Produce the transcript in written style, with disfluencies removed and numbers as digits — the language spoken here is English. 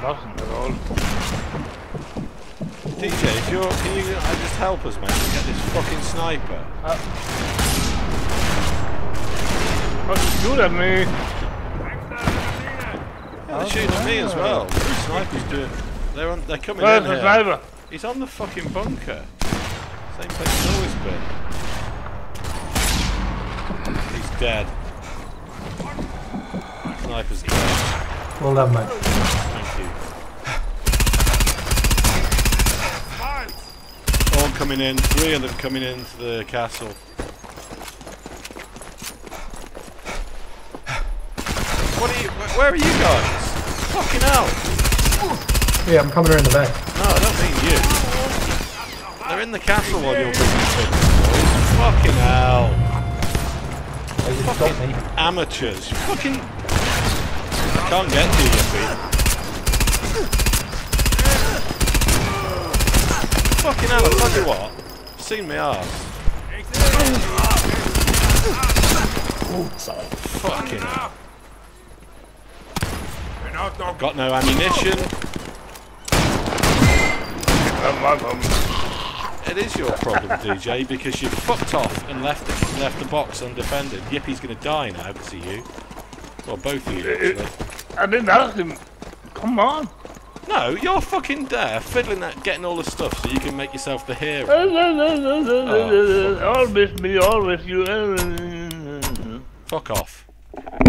Nothing at all. DJ, if you're, can you just help us, mate, to get this fucking sniper? What's it shoot at me? Yeah, they're shooting at me as well. The sniper's doing. They're coming Where's in the here. sniper? He's on the fucking bunker. Same place he's always been. He's dead. Sniper's dead. Well done, mate. Thank you. All coming in. 3 of them coming into the castle. What are you? Where are you guys? Fucking hell! Yeah, I'm coming around the back. No, I don't mean you. They're in the castle while you're busy fixing. Fucking hell! They just got me. Amateurs. You fucking. I can't get to you, Pete. Fucking hell, I'll tell you what. I've seen my arse. Fucking hell. I've got no ammunition. It is your problem, DJ, because you fucked off and left the box undefended. Yippie's gonna die now because of you. Well, both of you, actually. I didn't ask him. Come on. No, you're fucking there, fiddling at getting all the stuff so you can make yourself the hero. Always me, always you. Fuck off.